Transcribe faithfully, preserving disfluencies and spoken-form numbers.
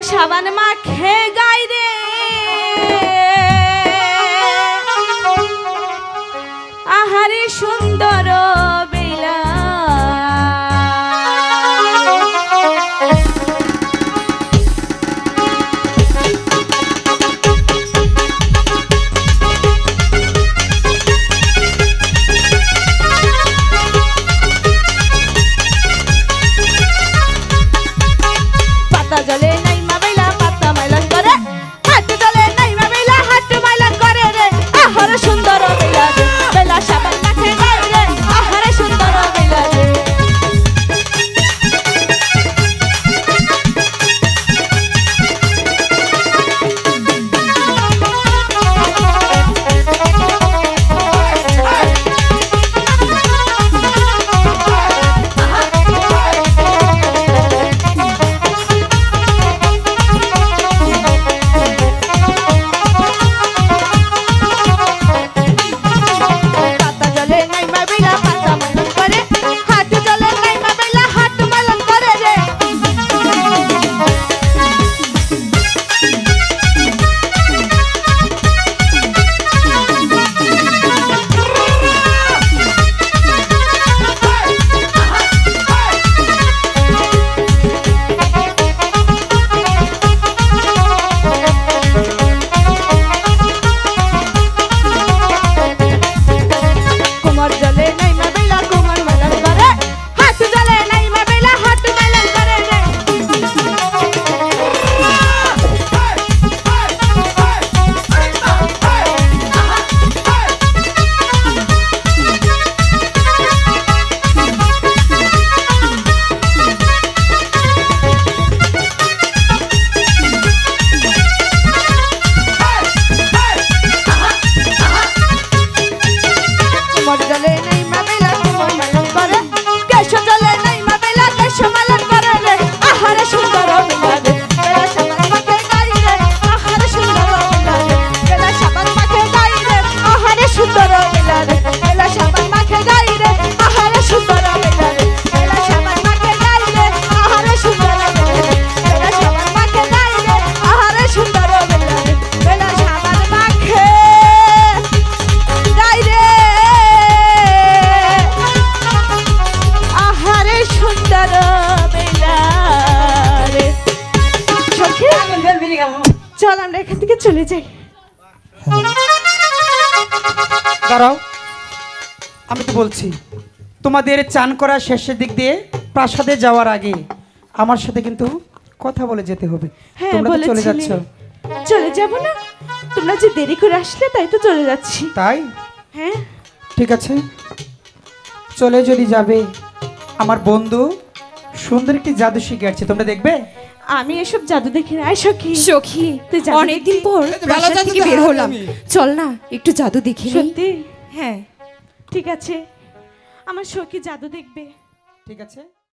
সাবান মাখে গাই রে আহারে সুন্দর বেলা পাতা জলে নাই মা বেলা পাতা মাইলান করে হাট জলে নাই মা বেলা হাট মাইলান করে রে আহারে সুন্দর বেলা রে বেলা সাবান মাখে গাই রে আহারে সুন্দর বেলা রে চল আমরা এখান থেকে চলে যাই। দাঁড়াও, আমি তো বলছি তোমাদের চান করা শেষের দিক দিয়ে প্রাসাদে যাওয়ার আগে আমার সাথে কিন্তু কথা বলে যেতে হবে। হ্যাঁ, তোমরা তো চলে যাচ্ছ। চলে যাব না, তোমরা যে দেরি করে আসলে তাই তো চলে যাচ্ছি। তাই? হ্যাঁ ঠিক আছে, চলে যদি যাবে। আমার বন্ধু সুন্দর একটি জাদু শিখে আসছে, তোমরা দেখবে। আমি এসব জাদু দেখি না। সখী সখী, অনেকদিন পর প্রাসাদ থেকে বের হলাম, চল না একটু জাদু দেখি। সত্যি? হ্যাঁ ঠিক আছে, আমার সখী জাদু দেখবে। ঠিক আছে।